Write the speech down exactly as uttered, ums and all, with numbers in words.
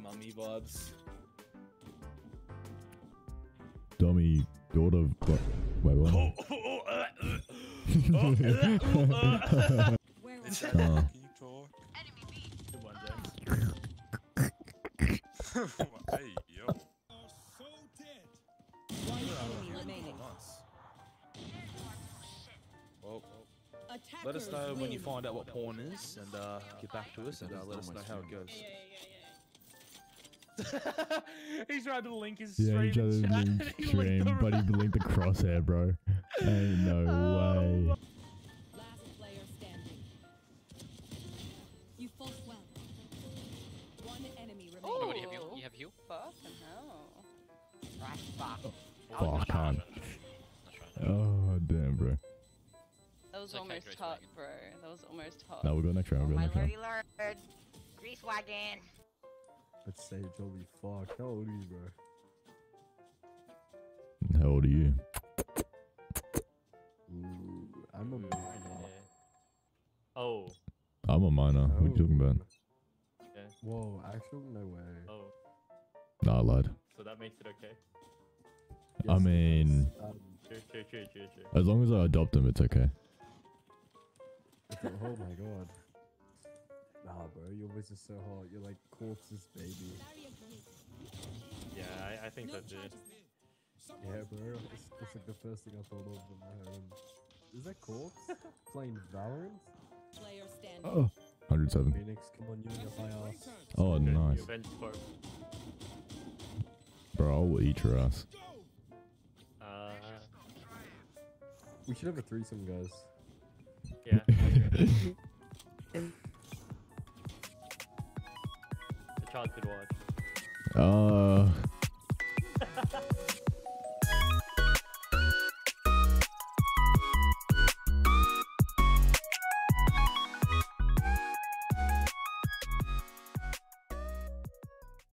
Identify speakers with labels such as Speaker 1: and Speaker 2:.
Speaker 1: mummy vibes.
Speaker 2: Dummy daughter. What? Wait, what?
Speaker 1: It's
Speaker 2: Oh.
Speaker 1: Can you talk? Good one, James.
Speaker 3: Hey, yo.
Speaker 1: Nice. Well, let us know when you find out what porn is, and uh, get back to us, and uh, let us know how it goes. He's trying to link his
Speaker 2: Yeah,
Speaker 1: stream.
Speaker 2: he tried to
Speaker 1: in chat,
Speaker 2: link
Speaker 1: and he
Speaker 2: stream,
Speaker 1: linked
Speaker 2: but he linked the crosshair, bro. Ain't no
Speaker 1: Oh.
Speaker 2: way.
Speaker 4: Last player standing. You fought well. One enemy remaining.
Speaker 5: Oh, what do you have? You, you have heal?
Speaker 4: Fucking hell.
Speaker 5: Right, fuck.
Speaker 2: Oh, I can't. Oh, damn, bro.
Speaker 4: That was
Speaker 5: It's okay,
Speaker 4: almost
Speaker 5: Grace
Speaker 4: hot,
Speaker 5: Wagon.
Speaker 4: bro. That was almost hot.
Speaker 2: No, we'll go next round. We'll go
Speaker 6: My
Speaker 2: next round.
Speaker 6: lordy lord. Grease wagon.
Speaker 7: Let's say Joey, fuck. How old are you, bro?
Speaker 2: How old are you?
Speaker 7: Ooh, I'm a minor.
Speaker 8: Oh,
Speaker 2: I'm a minor. What are you talking about?
Speaker 8: okay.
Speaker 7: Whoa, actually, no way.
Speaker 8: Oh,
Speaker 2: Nah, I lied.
Speaker 8: so that makes it okay.
Speaker 2: I
Speaker 7: Yes,
Speaker 2: mean,
Speaker 7: yes, um,
Speaker 8: Sure, sure, sure, sure, sure.
Speaker 2: as long as I adopt him, it's okay.
Speaker 7: it's a- oh my god. Nah, bro, your voice is so hot. You're like corpse's baby.
Speaker 8: Yeah, I, I think that's it.
Speaker 7: Yeah, bro. It's, it's like the first thing I thought of in my head. Is that corpse? Playing Valorant?
Speaker 4: Player standing.
Speaker 2: Oh, one hundred seven.
Speaker 7: Phoenix, come on, you and your high ass.
Speaker 2: Oh,
Speaker 8: Okay,
Speaker 2: nice.
Speaker 8: you bench for,
Speaker 2: Bro, I'll eat your ass.
Speaker 8: uh,
Speaker 7: We should have a threesome, guys.
Speaker 8: yeah. The child could watch.
Speaker 2: Uh,